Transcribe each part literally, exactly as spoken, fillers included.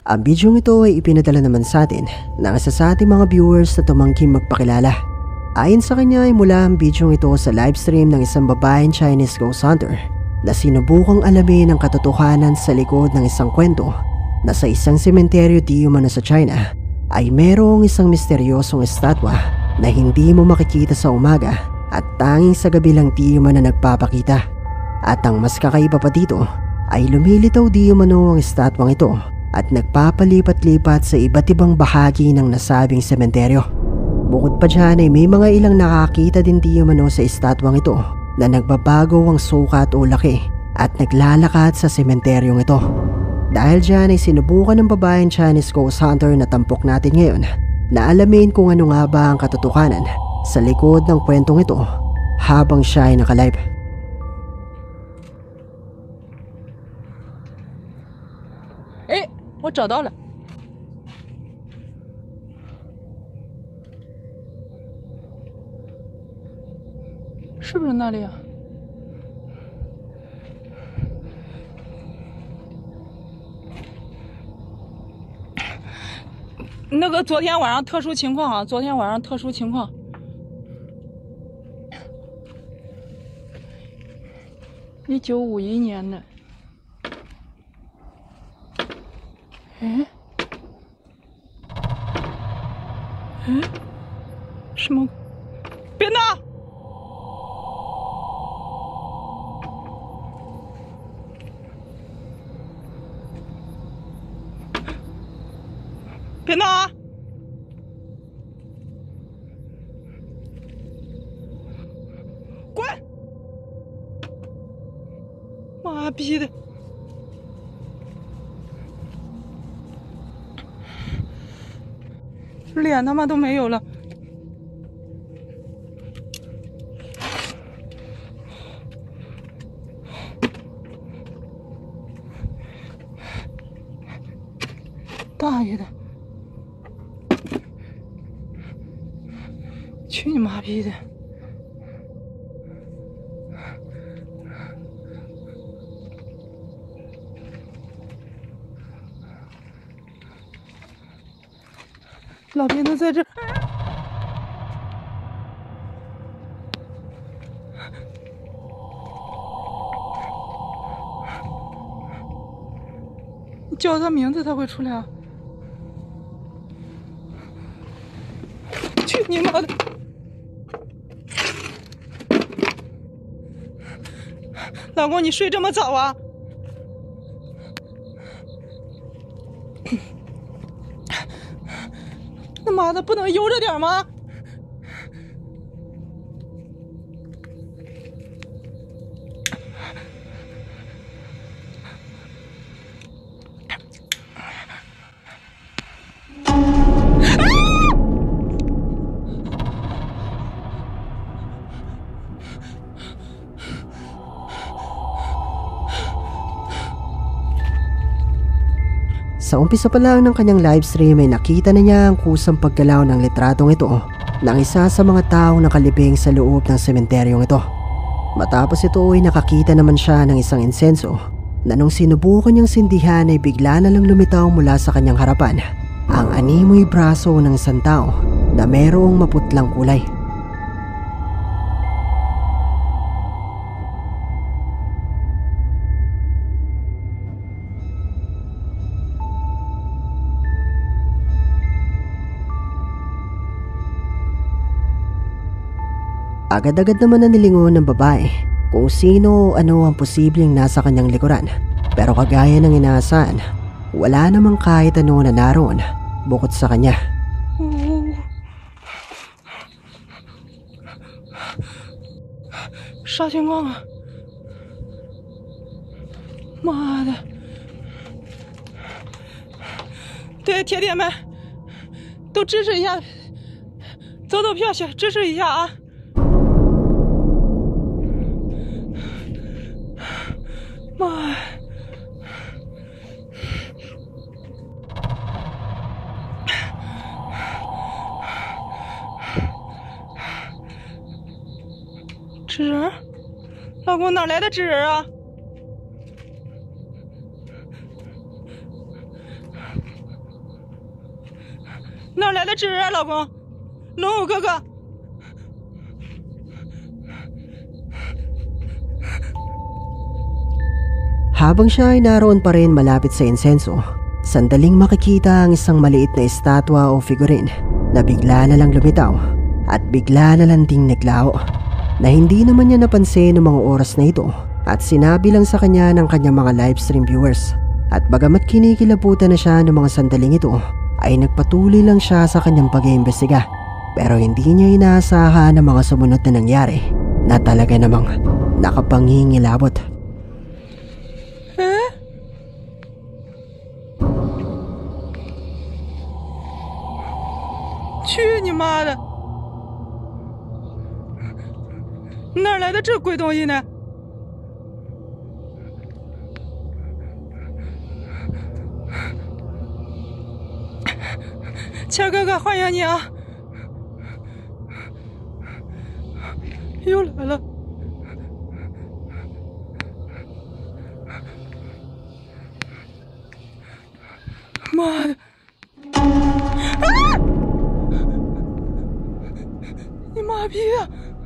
Ang bidyong ito ay ipinadala naman sa atin ng isa sa ating mga viewers na tumangking magpakilala. Ayon sa kanya ay mula ang bidyong ito sa livestream ng isang babaeng Chinese ghost hunter na sinubukang alamin ang katotohanan sa likod ng isang kwento na sa isang sementeryo di umano sa China ay merong isang misteryosong estatwa na hindi mo makikita sa umaga at tanging sa gabi lang di umano nagpapakita. At ang mas kakaiba pa dito ay lumilitaw di umano ang estatwang ito at nagpapalipat-lipat sa iba't ibang bahagi ng nasabing sementeryo. Bukod pa dyan ay may mga ilang nakakita din di umano sa estatwang ito na nagbabago ang sukat o laki at naglalakad sa sementeryong ito. Dahil dyan ay sinubukan ng babaeng Chinese ghost hunter na tampok natin ngayon na alamin kung ano nga ba ang katotohanan sa likod ng kwentong ito habang siya ay nakalive. 哎，我找到了。是不是那里啊？那个昨天晚上特殊情况啊，昨天晚上特殊情况。一九五一年的。哎，哎，什么？别闹！ 别闹啊！滚！妈逼的！脸他妈都没有了！大爷的！ 去你妈逼的！老别都在这。你叫他名字，他会出来啊！去你妈的！ 老公，你睡这么早啊？他妈的，不能悠着点吗？ Sa umpisa pa lang ng kanyang livestream ay nakita na niya ang kusang paggalaw ng litratong ito ng isa sa mga taong nakalibing sa loob ng sementeryong ito. Matapos ito ay nakakita naman siya ng isang insenso na nung sinubukan niyang sindihan ay bigla na lang lumitaw mula sa kanyang harapan ang animoy braso ng isang tao na merong maputlang kulay. Agad-agad naman na nilingon ng babae kung sino o ano ang posibleng nasa kanyang likuran. Pero kagaya ng inaasahan, wala namang kahit ano na naroon bukod sa kanya. Oh. 啥情况啊？妈的！对，铁铁们都支持一下，走走票去支持一下啊！ 妈呀！纸人，老公哪来的纸人啊？ 哪来的纸啊，老公？龙武哥哥。 Habang siya ay naroon pa rin malapit sa insenso, sandaling makikita ang isang maliit na estatwa o figurine na bigla na lang lumitaw at bigla na lang ding naglao na hindi naman niya napansin ng mga oras na ito at sinabi lang sa kanya ng kanyang mga livestream viewers. At bagamat kinikilabutan na siya ng mga sandaling ito, ay nagpatuloy lang siya sa kanyang pag-iimbestiga. Pero hindi niya inaasahan ang mga sumunod na nangyari na talaga namang nakapangingilabot. 去你妈的！哪来的这鬼东西呢？钱哥哥，欢迎你啊！又来了！妈的！啊！ 你妈逼啊！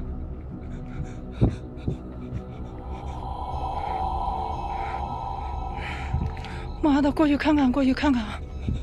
妈的，过去看看，过去看看啊！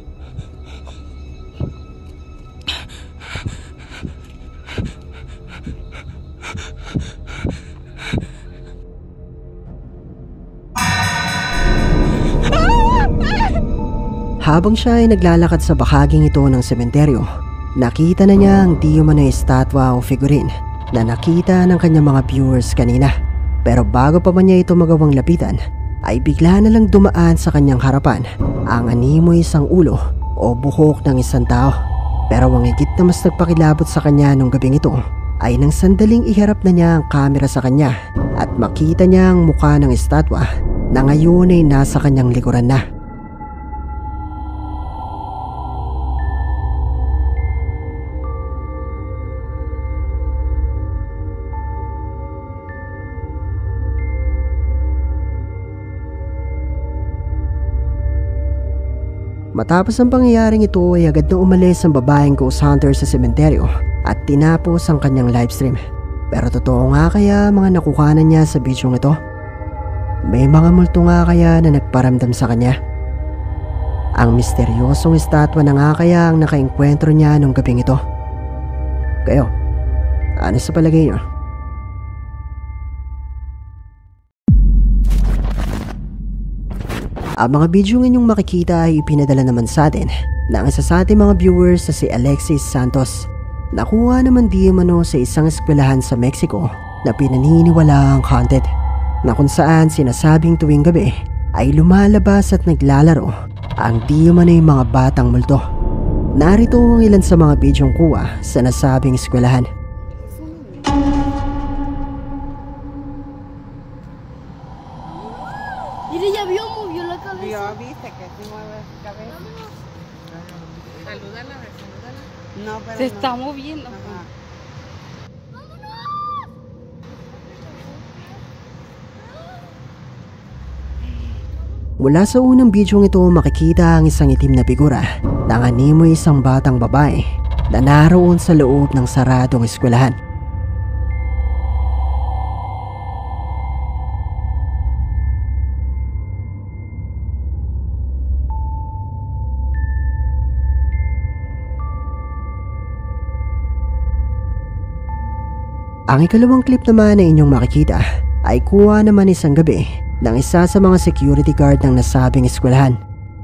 Habang siya ay naglalakad sa bahaging ito ng sementeryo, nakita na niya ang di umano estatwa o figurine na nakita ng kanyang mga viewers kanina. Pero bago pa man niya ito magawang lapitan, ay bigla na lang dumaan sa kanyang harapan ang animoy isang ulo o buhok ng isang tao. Pero ang higit na mas nagpakilabot sa kanya nung gabing ito ay nang sandaling iharap na niya ang kamera sa kanya at makita niya ang mukha ng estatwa na ngayon ay nasa kanyang likuran na. Matapos ang pangyayaring ito ay agad na umalis ang babaeng ghost hunter sa sementeryo at tinapos ang kanyang livestream. Pero totoo nga kaya mga nakuhanan niya sa bidyong ito? May mga multo nga kaya na nagparamdam sa kanya? Ang misteryosong estatwa na nga kaya ang nakaengkwentro niya nung gabing ito? Kayo, ano sa palagay niyo? Ang mga bidyong inyong makikita ay ipinadala naman sa atin ng isa sa ating mga viewers na si Alexis Santos. Nakuha naman di umano sa isang eskwelahan sa Mexico na pinaniniwalaang haunted, na kung saan sinasabing tuwing gabi ay lumalabas at naglalaro ang di umano yung mga batang multo. Narito ang ilan sa mga bidyong kuha sa nasabing eskwelahan. Se está moviendo. Mula sa unang bidyong ito makikita ang isang itim na figura ng animoy isang batang babae na naroon sa loob ng saradong eskwelahan. Ang ikalawang clip naman na inyong makikita ay kuha naman isang gabi ng isa sa mga security guard ng nasabing eskwelahan.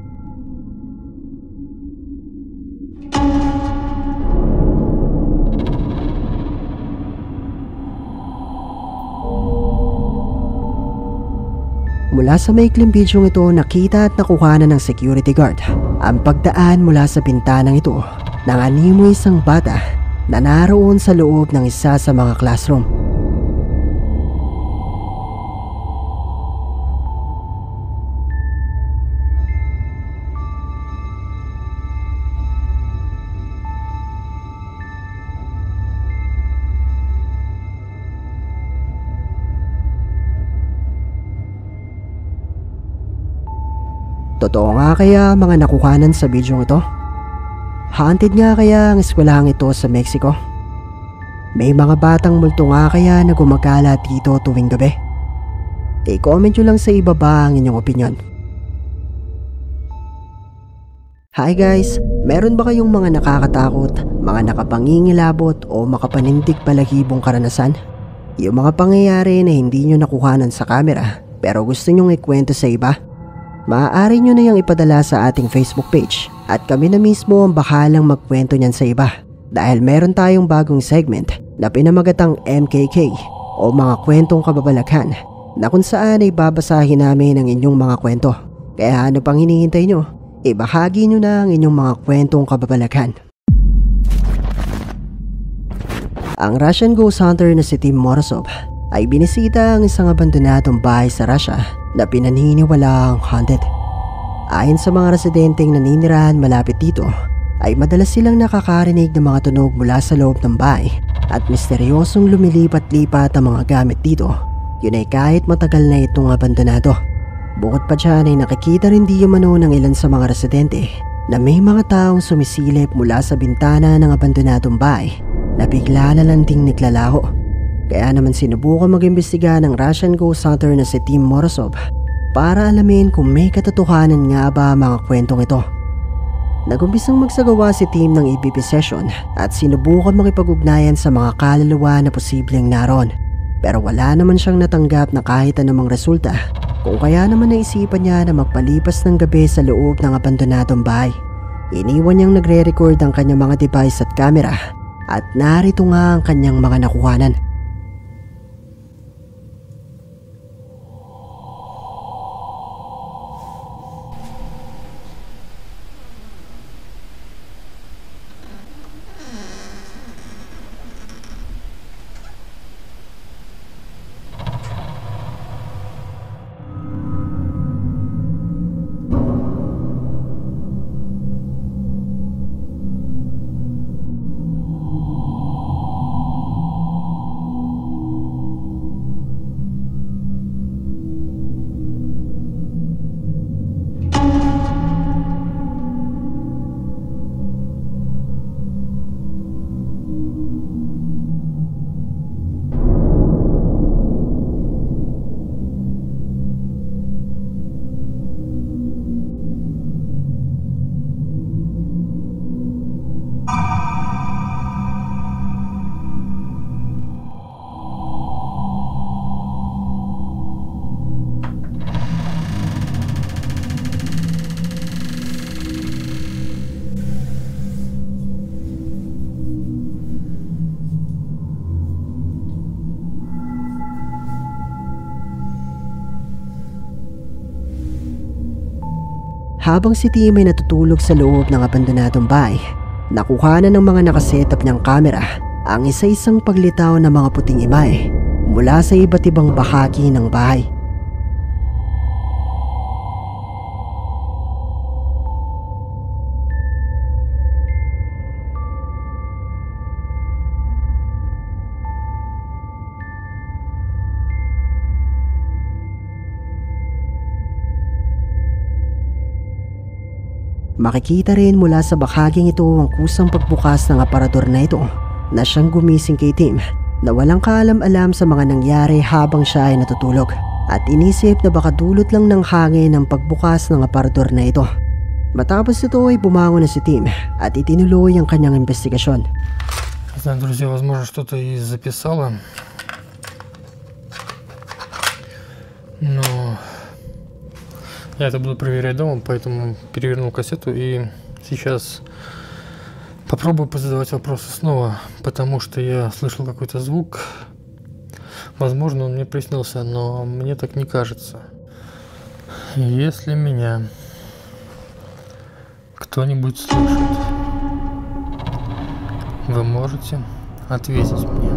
Mula sa maikling bidyong ito, nakita at nakuha na ng security guard ang pagdaan mula sa bintanang ito ng animoy isang bata na naroon sa loob ng isa sa mga classroom. Totoo nga kaya mga nakuhanan sa bidyong ito? Haunted nga kaya ang eskwelahang ito sa Mexico? May mga batang multo nga kaya na gumagala dito tuwing gabi? I-comment nyo lang sa ibaba ang inyong opinion. Hi guys! Meron ba kayong mga nakakatakot, mga nakapangingilabot o makapanindig palahibong karanasan? Yung mga pangyayari na hindi nyo nakuhanan sa camera pero gusto nyong ikwento sa iba? Maaari nyo na yung ipadala sa ating Facebook page at kami na mismo ang bahalang magkwento niyan sa iba dahil meron tayong bagong segment na pinamagatang M K K o mga kwentong kababalaghan na kung saan ay babasahin namin ang inyong mga kwento. Kaya ano pang hinihintay nyo? Ibahagi nyo na ang inyong mga kwentong kababalaghan. Ang Russian ghost hunter na si Tim Morozov ay binisita ang isang abandonadong bahay sa Russia na pinaniniwalaang haunted. Ayon sa mga residenteng naninirahan malapit dito, ay madalas silang nakakarinig ng mga tunog mula sa loob ng bahay at misteryosong lumilipat-lipat ang mga gamit dito. Yun ay kahit matagal na itong abandonado. Bukod pa dyan ay nakikita rin di umano ng ilan sa mga residente na may mga taong sumisilip mula sa bintana ng abandonadong bahay na bigla na lang ding naglalaho. Kaya naman sinubukan mag-imbestiga ng Russian ghost hunter na si Tim Morozov para alamin kung may katotohanan nga ba mga kwentong ito. Nagumpisang magsagawa si Tim ng E V P session at sinubukan makipag-ugnayan sa mga kaluluwa na posibleng naroon. Pero wala naman siyang natanggap na kahit anumang resulta, kung kaya naman naisipan niya na magpalipas ng gabi sa loob ng abandonadong bahay. Iniwan niyang nagre-record ang kanyang mga device at camera at narito nga ang kanyang mga nakuhanan. Habang si Tim ay natutulog sa loob ng abandonadong bahay, nakuhanan ng mga nakasetap niyang kamera ang isa-isang paglitaw ng mga puting imahe mula sa iba't ibang bahagi ng bahay. Makikita rin mula sa bahaging ito ang kusang pagbukas ng aparador na ito na siyang gumising kay Tim na walang kaalam-alam sa mga nangyari habang siya ay natutulog at inisip na baka dulot lang ng hangin ang pagbukas ng aparador na ito. Matapos ito ay bumangon na si Tim at itinuloy ang kanyang investigasyon. Не знаю, друзья, возможно, что-то и записала, но я это буду проверять дома, поэтому перевернул кассету и сейчас попробую позадавать вопросы снова, потому что я слышал какой-то звук. Возможно, он мне приснился, но мне так не кажется. Если меня кто-нибудь слышит, вы можете ответить мне.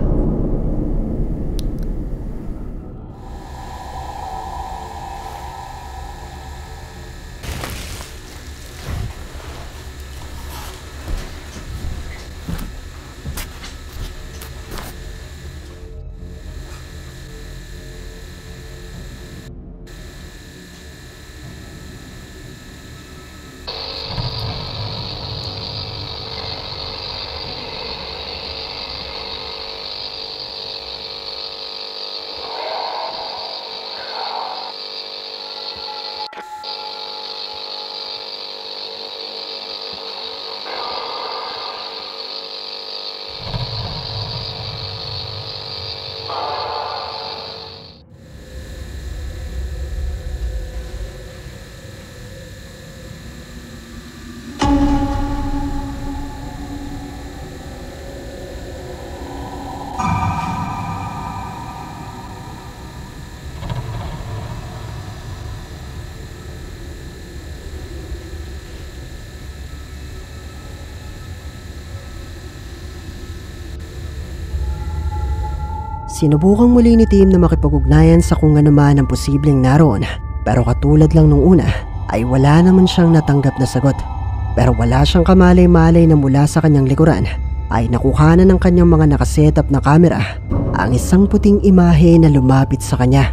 Sinubukang muli ni Tim na makipag-ugnayan sa kung ano man ang posibleng naroon, pero katulad lang nung una ay wala naman siyang natanggap na sagot. Pero wala siyang kamalay-malay na mula sa kanyang likuran ay nakuhanan ng kanyang mga nakasetup na kamera ang isang puting imahe na lumapit sa kanya.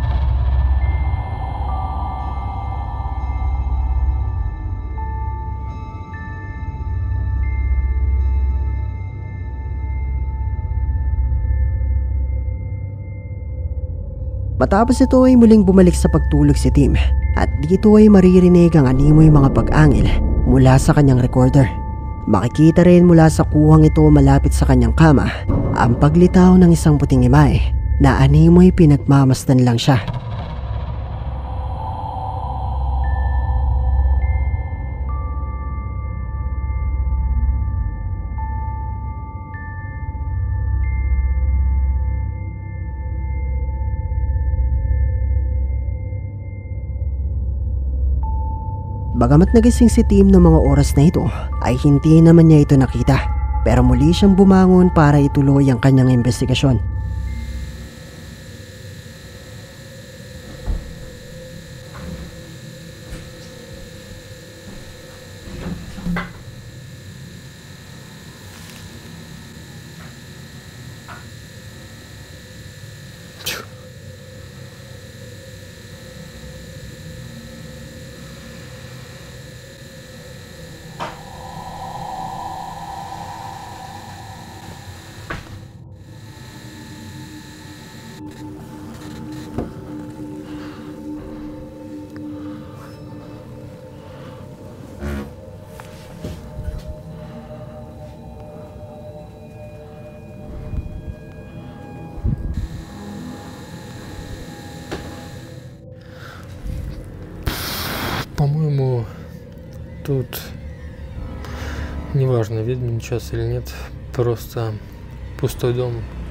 Matapos ito ay muling bumalik sa pagtulog si Tim at dito ay maririnig ang animoy mga pag-angil mula sa kanyang recorder. Makikita rin mula sa kuwang ito malapit sa kanyang kama ang paglitaw ng isang puting imahe na animoy pinagmamasdan lang siya. Bagamat nagising si Tim ng mga oras na ito, ay hindi naman niya ito nakita. Pero muli siyang bumangon para ituloy ang kanyang investigasyon. По-моему, тут неважно, ведьмин час или нет, просто пустой дом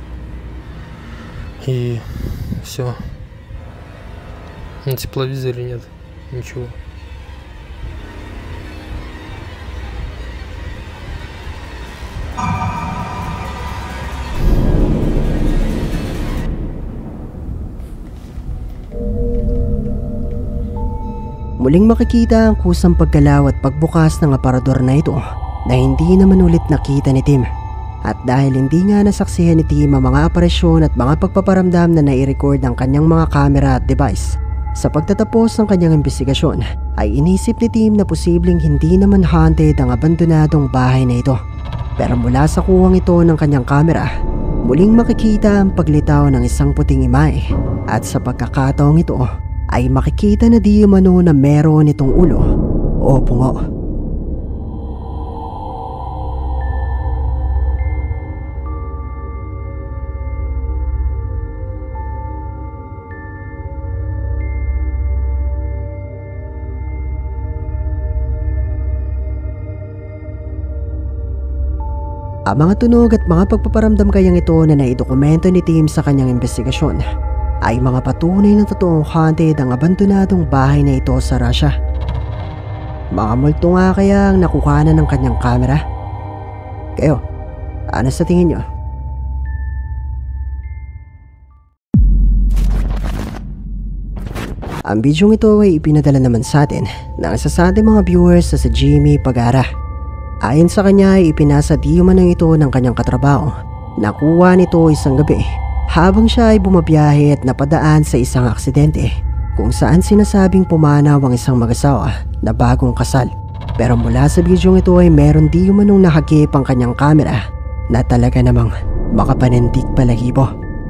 и все. На тепловизоре нет ничего. Muling makikita ang kusang paggalaw at pagbukas ng aparador na ito na hindi naman ulit nakita ni Tim. At dahil hindi nga nasaksihan ni Tim ang mga aparisyon at mga pagpaparamdam na nai-record ng kanyang mga camera at device, sa pagtatapos ng kanyang investigasyon ay inisip ni Tim na posibleng hindi naman haunted ang abandonadong bahay na ito. Pero mula sa kuwang ito ng kanyang camera, muling makikita ang paglitaw ng isang puting imahe at sa pagkakataong ito ay makikita na di umano na meron itong ulo o bungo. Ang mga tunog at mga pagpaparamdam kayang ito na naidokumento ni Tim sa kanyang investigasyon ay mga patunay na totoong haunted ang abandonadong bahay na ito sa Russia. Mga multo nga kaya ang nakuhanan ng kanyang kamera? Kayo, ano sa tingin nyo? Ang bidyong ito ay ipinadala naman sa atin ng isa sa ating mga viewers na si Jimmy Pagara. Ayon sa kanya ay ipinasa di umano ito ng kanyang katrabaho. Nakuha nito isang gabi habang siya ay bumabiyahe at napadaan sa isang aksidente kung saan sinasabing pumanaw ang isang mag-asawa na bagong kasal. Pero mula sa bidyong ito ay meron di umanong nakagip ang kanyang kamera na talaga namang makapanindig balahibo.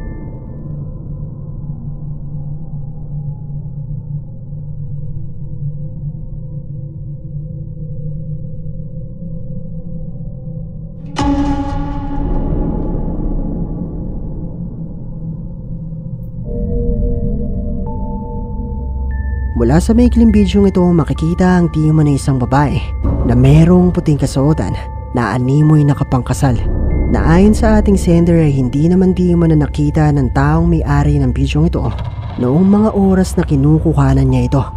Mula sa maikling bidyong ito makikita ang timo ng isang babae na merong puting kasuotan na animoy nakapangkasal na ayon sa ating sender ay hindi naman di mo na nakita ng taong may-ari ng bidyong ito noong mga oras na kinukuhanan niya ito.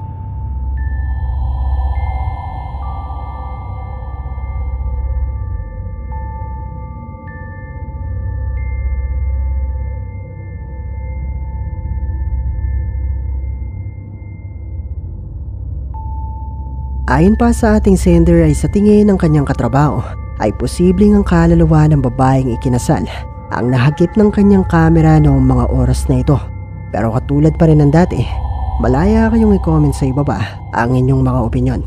Ayon pa sa ating sender ay sa tingin ng kanyang katrabaho ay posibleng ang kaluluwa ng babaeng ikinasal ang nahagip ng kanyang kamera noong mga oras na ito. Pero katulad pa rin ng dati, malaya kayong i-comment sa ibaba ang inyong mga opinyon.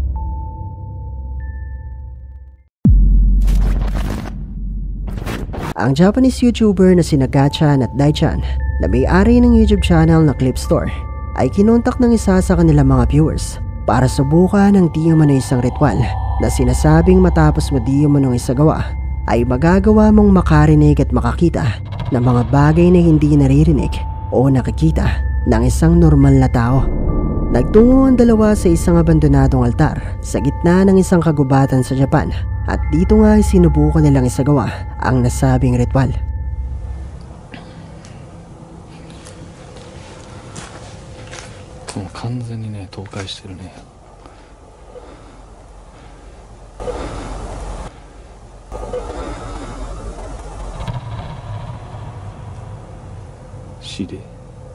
Ang Japanese YouTuber na sina Gachan at Daichan na may-ari ng YouTube channel na Clip Store ay kinontak ng isa sa kanilang mga viewers para subukan ang di umano isang ritual na sinasabing matapos mo di umano isagawa ay magagawa mong makarinig at makakita ng mga bagay na hindi naririnig o nakikita ng isang normal na tao. Nagtungo ang dalawa sa isang abandonadong altar sa gitna ng isang kagubatan sa Japan at dito nga ay sinubukan nilang isagawa ang nasabing ritual. もう完全にね倒壊してるね。死で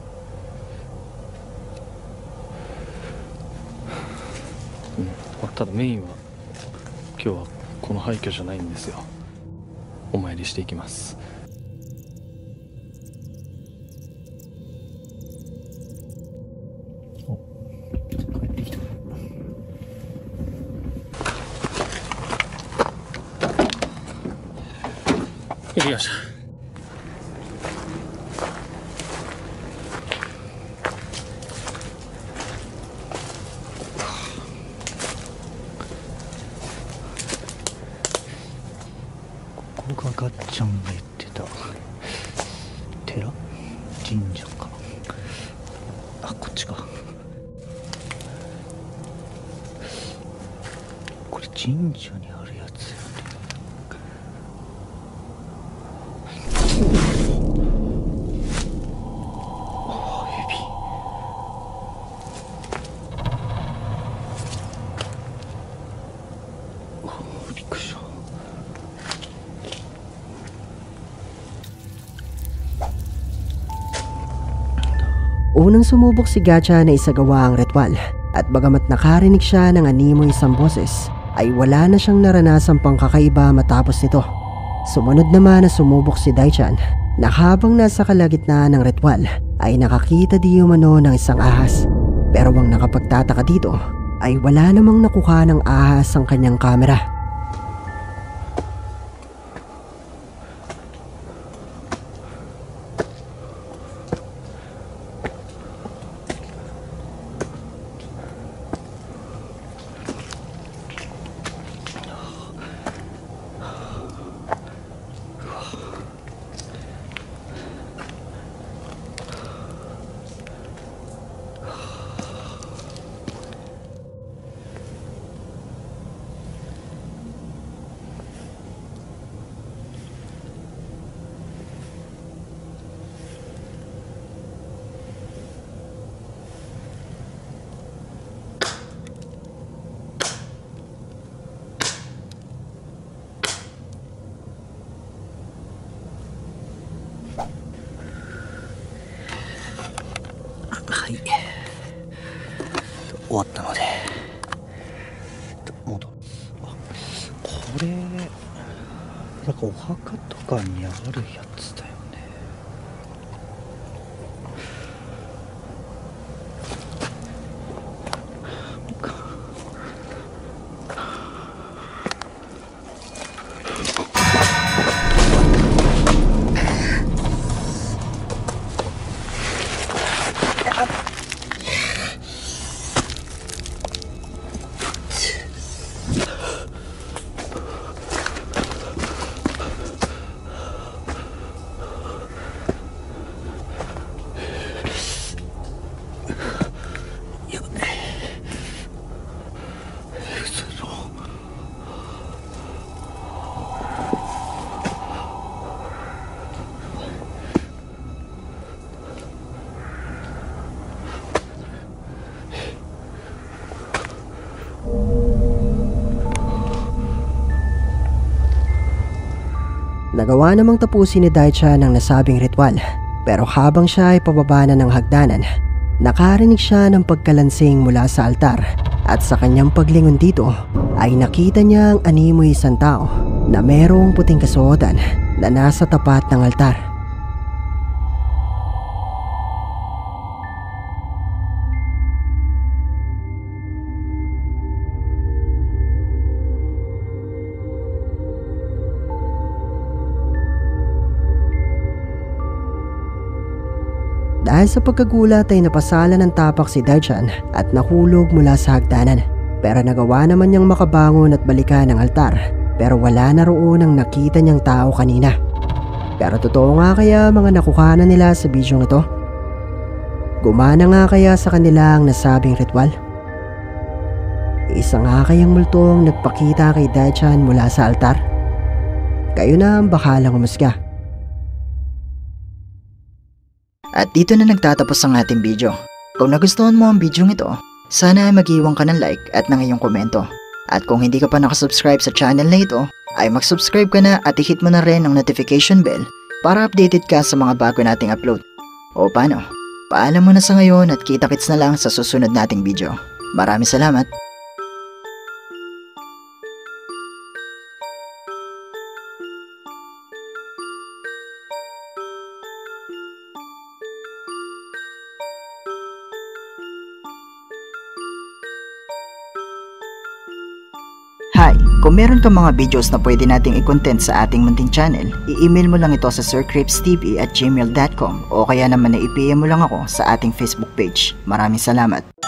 うん、まあ、ただメインは今日はこの廃墟じゃないんですよ。お参りしていきます。行きました。ここがガッチャンが言ってた寺神社かな。あ、こっちか。これ神社にあるやつよね。 Unang sumubok si Gacha na isagawa ang ritual at bagamat nakarinig siya ng animoy isang boses ay wala na siyang naranasang pangkakaiba matapos nito. Sumunod naman na sumubok si Daichan na habang nasa kalagitnaan ng ritual ay nakakita di umano ng isang ahas. Pero ang nakapagtataka dito ay wala namang nakuha ng ahas ang kanyang kamera. はい、終わったので戻る。あ、これなんかお墓とかにあるやつだよね。 Nagawa namang tapusin ni Daicha ng nasabing ritual pero habang siya ay pababa na ng hagdanan, nakarinig siya ng pagkalansing mula sa altar At sa kanyang paglingon dito ay nakita niya ang animoy isang tao na merong puting kasuotan na nasa tapat ng altar. Dahil sa pagkagulat ay napasala ng tapak si Daichan at nahulog mula sa hagdanan. Pero nagawa naman niyang makabangon at balikan ang altar, pero wala na roon ang nakita niyang tao kanina. Pero totoo nga kaya mga nakuhanan nila sa bidyong ito? Gumana nga kaya sa kanila ang nasabing ritual? Isa nga kayang multong nagpakita kay Daichan mula sa altar? Kayo na ang bakalang umusga. At dito na nagtatapos ang ating video. Kung nagustuhan mo ang video ito, sana ay mag-iwan ka ng like at ng iyong komento. At kung hindi ka pa nakasubscribe sa channel na ito, ay mag-subscribe ka na at i-hit mo na rin ang notification bell para updated ka sa mga bago nating upload. O paano? Paalam mo na sa ngayon at kita-kits na lang sa susunod nating video. Maraming salamat! Hi! Kung meron kang mga videos na pwede nating i-content sa ating munting channel, i-email mo lang ito sa sircripstv at gmail dot com o kaya naman na i-P M mo lang ako sa ating Facebook page. Maraming salamat!